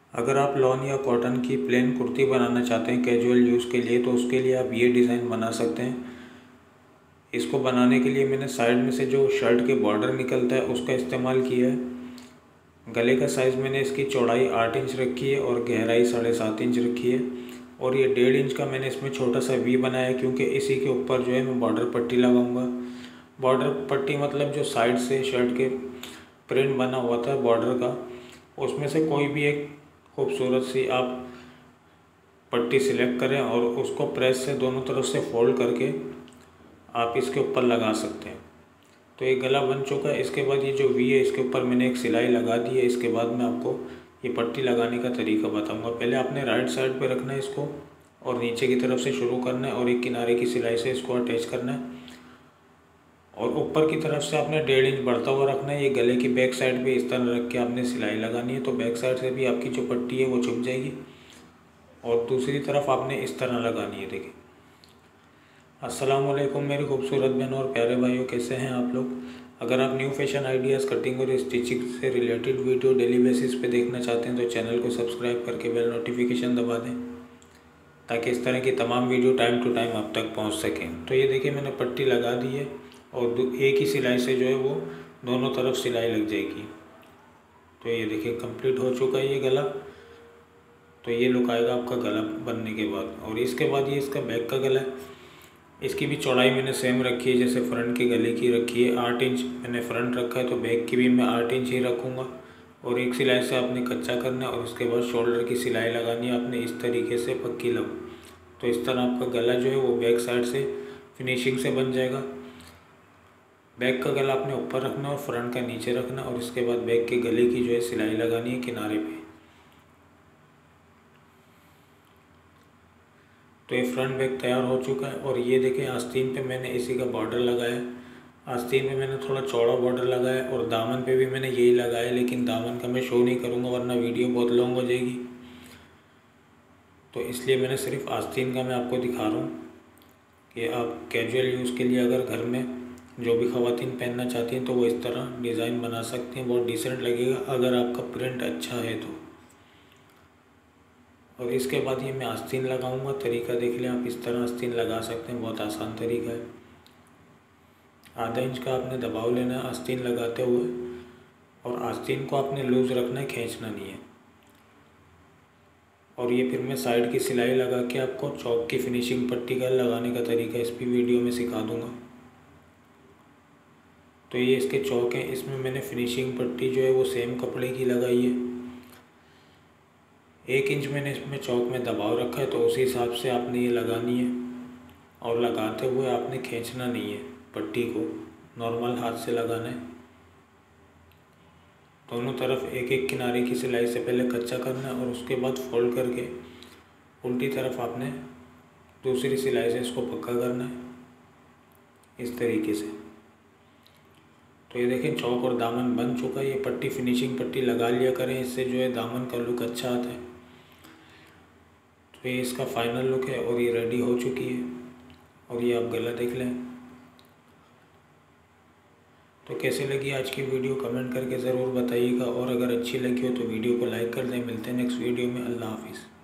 अगर आप लॉन या कॉटन की प्लेन कुर्ती बनाना चाहते हैं कैजुअल यूज़ के लिए, तो उसके लिए आप ये डिज़ाइन बना सकते हैं। इसको बनाने के लिए मैंने साइड में से जो शर्ट के बॉर्डर निकलता है उसका इस्तेमाल किया है। गले का साइज़ मैंने इसकी चौड़ाई 8 इंच रखी है और गहराई 7.5 इंच रखी है। और ये 1.5 इंच का मैंने इसमें छोटा सा वी बनाया है, क्योंकि इसी के ऊपर जो है मैं बॉर्डर पट्टी लगाऊंगा। बॉर्डर पट्टी मतलब जो साइड से शर्ट के प्रिंट बना हुआ था बॉर्डर का, उसमें से कोई भी एक खूबसूरत सी आप पट्टी सिलेक्ट करें और उसको प्रेस से दोनों तरफ से फोल्ड करके आप इसके ऊपर लगा सकते हैं। तो ये गला बन चुका है। इसके बाद ये जो वी है इसके ऊपर मैंने एक सिलाई लगा दी है। इसके बाद मैं आपको ये पट्टी लगाने का तरीका बताऊंगा। पहले आपने राइट साइड पे रखना है इसको और नीचे की तरफ से शुरू करना है और एक किनारे की सिलाई से इसको अटैच करना है और ऊपर की तरफ से आपने 1.5 इंच बढ़ता हुआ रखना है। ये गले की बैक साइड पे इस तरह रख के आपने सिलाई लगानी है, तो बैक साइड से भी आपकी जो पट्टी है वो छुप जाएगी और दूसरी तरफ आपने इस तरह लगानी है। देखिए, अस्सलाम वालेकुम मेरी खूबसूरत बहनों और प्यारे भाइयों, कैसे हैं आप लोग। अगर आप न्यू फैशन आइडियाज़, कटिंग और स्टिचिंग से रिलेटेड वीडियो डेली बेसिस पे देखना चाहते हैं तो चैनल को सब्सक्राइब करके बेल नोटिफिकेशन दबा दें, ताकि इस तरह की तमाम वीडियो टाइम टू टाइम आप तक पहुंच सकें। तो ये देखिए, मैंने पट्टी लगा दी है और एक ही सिलाई से जो है वो दोनों तरफ सिलाई लग जाएगी। तो ये देखिए, कंप्लीट हो चुका है ये गला। तो ये लुक आएगा आपका गला बनने के बाद। और इसके बाद ये इसका बैक का गला है। इसकी भी चौड़ाई मैंने सेम रखी है जैसे फ्रंट के गले की रखी है। 8 इंच मैंने फ्रंट रखा है, तो बैक की भी मैं 8 इंच ही रखूँगा। और एक सिलाई से आपने कच्चा करना है और उसके बाद शोल्डर की सिलाई लगानी है आपने इस तरीके से पक्की लग। तो इस तरह आपका गला जो है वो बैक साइड से फिनिशिंग से बन जाएगा। बैक का गला आपने ऊपर रखना और फ्रंट का नीचे रखना और इसके बाद बैक के गले की जो है सिलाई लगानी है किनारे पे। तो ये फ्रंट बैक तैयार हो चुका है। और ये देखें, आस्तीन पे मैंने इसी का बॉर्डर लगाया। आस्तीन पे मैंने थोड़ा चौड़ा बॉर्डर लगाया और दामन पे भी मैंने यही लगाया, लेकिन दामन का मैं शो नहीं करूँगा वरना वीडियो बहुत लॉन्ग हो जाएगी। तो इसलिए मैंने सिर्फ आस्तीन का मैं आपको दिखा रहा हूँ कि आप कैजुअल यूज़ के लिए अगर घर में जो भी ख़वातीन पहनना चाहती हैं तो वो इस तरह डिज़ाइन बना सकती हैं। बहुत डिसेंट लगेगा अगर आपका प्रिंट अच्छा है तो। और इसके बाद ये मैं आस्तीन लगाऊंगा। तरीका देख लें आप, इस तरह आस्तीन लगा सकते हैं, बहुत आसान तरीका है। आधा इंच का आपने दबाव लेना है आस्तीन लगाते हुए और आस्तीन को आपने लूज़ रखना है, खींचना नहीं है। और ये फिर मैं साइड की सिलाई लगा के आपको चौक की फिनिशिंग पट्टी का लगाने का तरीका इस भी वीडियो में सिखा दूँगा। तो ये इसके चौक हैं, इसमें मैंने फिनिशिंग पट्टी जो है वो सेम कपड़े की लगाई है। 1 इंच मैंने इसमें चौक में दबाव रखा है, तो उसी हिसाब से आपने ये लगानी है। और लगाते हुए आपने खींचना नहीं है, पट्टी को नॉर्मल हाथ से लगाना है। दोनों तरफ एक एक किनारे की सिलाई से पहले कच्चा करना है और उसके बाद फोल्ड करके उल्टी तरफ आपने दूसरी सिलाई से इसको पक्का करना है इस तरीके से। तो ये देखें, चौक और दामन बन चुका है। ये पट्टी फिनिशिंग पट्टी लगा लिया करें, इससे जो है दामन का लुक अच्छा आता है। तो ये इसका फाइनल लुक है और ये रेडी हो चुकी है। और ये आप गला देख लें। तो कैसे लगी आज की वीडियो कमेंट करके ज़रूर बताइएगा और अगर अच्छी लगी हो तो वीडियो को लाइक कर दें। मिलते हैं नेक्स्ट वीडियो में। अल्लाह हाफिज़।